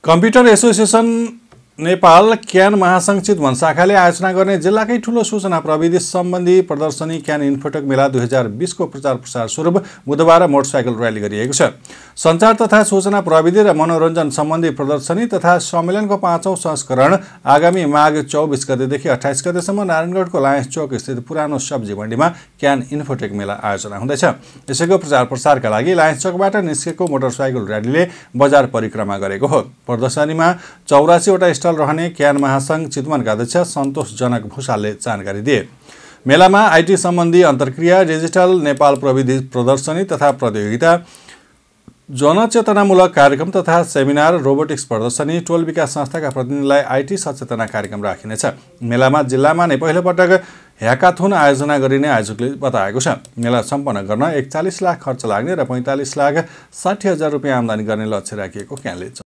Computer association Nepal can महासंघ चितवन शाखाले आयोजना गर्ने जिल्लाकै ठूलो सूचना प्रविधि सम्बन्धी प्रदर्शनी क्यान इन्फोटेक मेला 2020 को प्रचार प्रसार स्वरूप बुधबार मोटरसाइकल र्याली गरिएको छ। सञ्चार तथा सूचना प्रविधि र मनोरञ्जन सम्बन्धी प्रदर्शनी तथा सम्मेलनको 5औं संस्करण आगामी माघ 24 गतेदेखि 28 गतेसम्म नारायणगढको लायन्स चौक स्थित पुरानो सब्जी मण्डीमा क्यान इन्फोटेक मेला आयोजना हुँदैछ। यसैको प्रचार प्रसारका लागि लायन्स चौकबाट निस्केको मोटरसाइकल र्यालीले बजार परिक्रमा गरेको हो। प्रदर्शनीमा 84 वटा स्टल रहने क्यान महासंघ चितवनका अध्यक्ष सन्तोष जनक भूषालले जानकारी दिए। मेलामा आईटी सम्बन्धी अन्तर्क्रिया, डिजिटल नेपाल प्रविधि प्रदर्शनी तथा प्रतियोगिता, जनचेतनामूलक कार्यक्रम तथा सेमिनार, रोबोटिक्स प्रदर्शनी, टोल विकास संस्थाका प्रतिनिधिलाई आईटी सचेतना कार्यक्रम राखिनेछ। मेलामा जिल्लामा नै पहिलो पटक ह्याकाथोन आयोजना गरिने आयोजकले बताएको छ। मेला सम्पन्न गर्न 41 लाख खर्च लाग्ने र 45 लाख 60 हजार रुपियाँ आम्दानी गर्ने लक्ष्य राखिएको क्यानले